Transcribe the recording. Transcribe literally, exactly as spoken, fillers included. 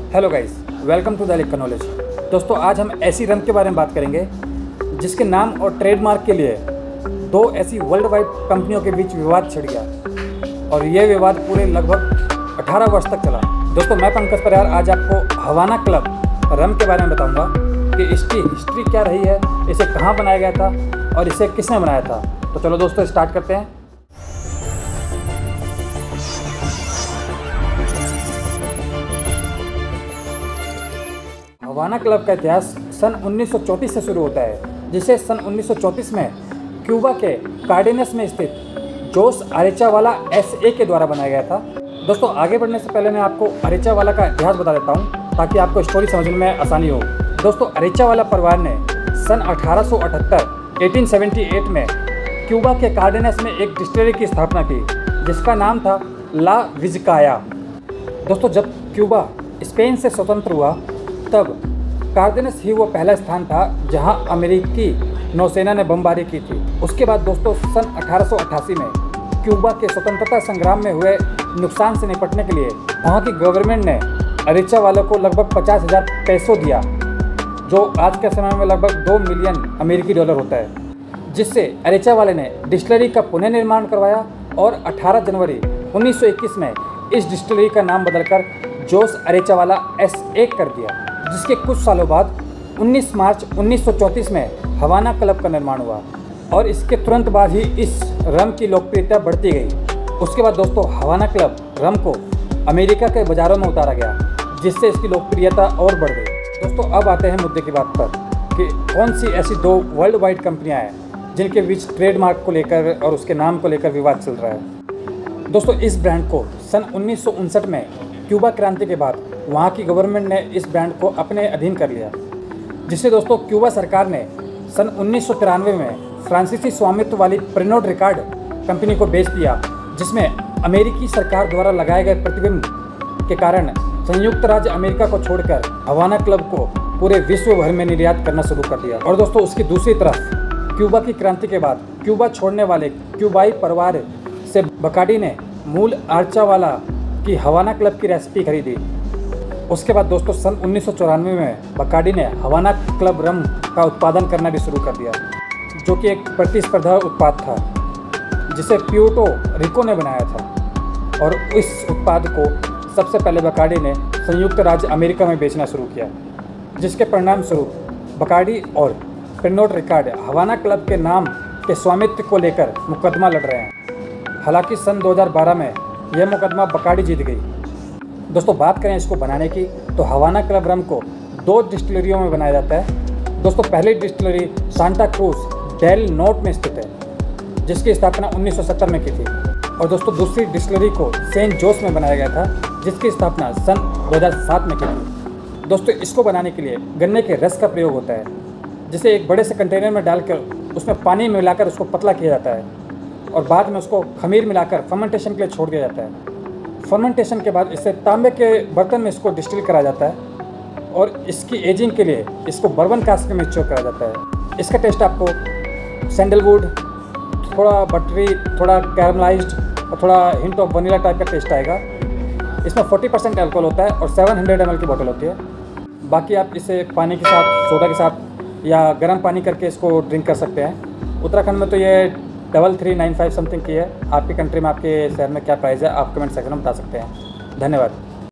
Hello guys, welcome to the liquor knowledge. दोस्तों, आज हम ऐसी रम के बारे में बात करेंगे जिसके नाम और ट्रेडमार्क के लिए दो ऐसी वर्ल्ड वाइड कंपनियों के बीच विवाद छिड़ गया और यह विवाद पूरे लगभग अठारह वर्ष तक चला। दोस्तों, मैं पंकज परिहार आज आपको हवाना क्लब रम के बारे में बताऊंगा कि इसकी हिस्ट्री क्या रही है, इसे कहाँ बनाया गया था और इसे किसने बनाया था। तो चलो दोस्तों, स्टार्ट करते हैं। हवाना क्लब का इतिहास सन उन्नीस सौ चौंतीस से शुरू होता है, जिसे सन उन्नीस सौ चौंतीस में क्यूबा के कार्डेनस में स्थित जोस अरेचावाला एस ए के द्वारा बनाया गया था। दोस्तों, आगे बढ़ने से पहले मैं आपको अरेचावाला का इतिहास बता देता हूँ ताकि आपको स्टोरी समझने में आसानी हो। दोस्तों, अरेचावाला परिवार ने सन अठारह सौ अठहत्तर अठारह सौ अठहत्तर में क्यूबा के कार्डेनस में एक डिस्टिलरी की स्थापना की जिसका नाम था ला विज़काया। दोस्तों, जब क्यूबा स्पेन से स्वतंत्र हुआ तब कार्डेनस ही वो पहला स्थान था जहां अमेरिकी नौसेना ने बमबारी की थी। उसके बाद दोस्तों, सन अठारह सौ अट्ठासी में क्यूबा के स्वतंत्रता संग्राम में हुए नुकसान से निपटने के लिए वहां की गवर्नमेंट ने अरेचावाला को लगभग पचास हज़ार पैसों दिया, जो आज के समय में लगभग दो मिलियन अमेरिकी डॉलर होता है, जिससे अरेचावाला ने डिस्टिलरी का पुनर्निर्माण करवाया और अठारह जनवरी उन्नीस सौ इक्कीस में इस डिस्टिलरी का नाम बदलकर जोस अरेचावाला एस ए कर दिया, जिसके कुछ सालों बाद उन्नीस मार्च उन्नीस सौ चौंतीस में हवाना क्लब का निर्माण हुआ और इसके तुरंत बाद ही इस रम की लोकप्रियता बढ़ती गई। उसके बाद दोस्तों, हवाना क्लब रम को अमेरिका के बाज़ारों में उतारा गया, जिससे इसकी लोकप्रियता और बढ़ गई। दोस्तों, अब आते हैं मुद्दे की बात पर कि कौन सी ऐसी दो वर्ल्ड वाइड कंपनियाँ हैं जिनके बीच ट्रेडमार्क को लेकर और उसके नाम को लेकर विवाद चल रहा है। दोस्तों, इस ब्रांड को सन उन्नीस सौ उनसठ में क्यूबा क्रांति के बाद वहाँ की गवर्नमेंट ने इस ब्रांड को अपने अधीन कर लिया, जिससे दोस्तों क्यूबा सरकार ने सन उन्नीस सौ तिरानवे में फ्रांसीसी स्वामित्व वाली प्रेनोड रिकार्ड कंपनी को बेच दिया, जिसमें अमेरिकी सरकार द्वारा लगाए गए प्रतिबंध के कारण संयुक्त राज्य अमेरिका को छोड़कर हवाना क्लब को पूरे विश्व भर में निर्यात करना शुरू कर दिया। और दोस्तों, उसकी दूसरी तरफ क्यूबा की क्रांति के बाद क्यूबा छोड़ने वाले क्यूबाई परिवार से बकाडी ने मूल अरेचावाला की हवाना क्लब की रेसिपी खरीदी। उसके बाद दोस्तों, सन उन्नीस सौ चौरानवे में बकाडी ने हवाना क्लब रम का उत्पादन करना भी शुरू कर दिया, जो कि एक प्रतिस्पर्धा उत्पाद था जिसे प्यूर्टो रिको ने बनाया था। और इस उत्पाद को सबसे पहले बकाडी ने संयुक्त राज्य अमेरिका में बेचना शुरू किया, जिसके परिणाम स्वरूप बकाडी और प्रेनोड रिकार्ड हवाना क्लब के नाम के स्वामित्व को लेकर मुकदमा लड़ रहे हैं। हालांकि सन दो हज़ार बारह में यह मुकदमा बकाडी जीत गई। दोस्तों, बात करें इसको बनाने की तो हवाना क्लब रम को दो डिस्टिलरियों में बनाया जाता है। दोस्तों, पहली distillery Santa Cruz del Norte में स्थित है, जिसकी स्थापना उन्नीस सौ सत्तर में की थी। और दोस्तों, दूसरी डिस्टिलरी को सेंट जोस में बनाया गया था, जिसकी स्थापना सन दो हज़ार सात में की थी। दोस्तों, इसको बनाने के लिए गन्ने के रस का प्रयोग होता है, जिसे एक बड़े से कंटेनर में डालकर उसमें पानी मिलाकर उसको पतला किया जाता है और बाद में उसको खमीर मिलाकर फर्मेंटेशन के लिए छोड़ दिया जाता है। फर्मेंटेशन के बाद इसे तांबे के बर्तन में इसको डिस्टिल करा जाता है और इसकी एजिंग के लिए इसको बर्बन कास्क में मैच्योर करा जाता है। इसका टेस्ट आपको सैंडलवुड, थोड़ा बटरी, थोड़ा कैरमलाइज्ड और थोड़ा हिंट ऑफ वनीला टाइप का टेस्ट आएगा। इसमें चालीस परसेंट अल्कोहल होता है और सात सौ एम एल की बोतल होती है। बाकी आप इसे पानी के साथ, सोडा के साथ या गर्म पानी करके इसको ड्रिंक कर सकते हैं। उत्तराखंड में तो ये double three nine five something की है। आपकी कंट्री में, आपके शहर में क्या प्राइस है, आप कमेंट सेक्शन में बता सकते हैं। धन्यवाद।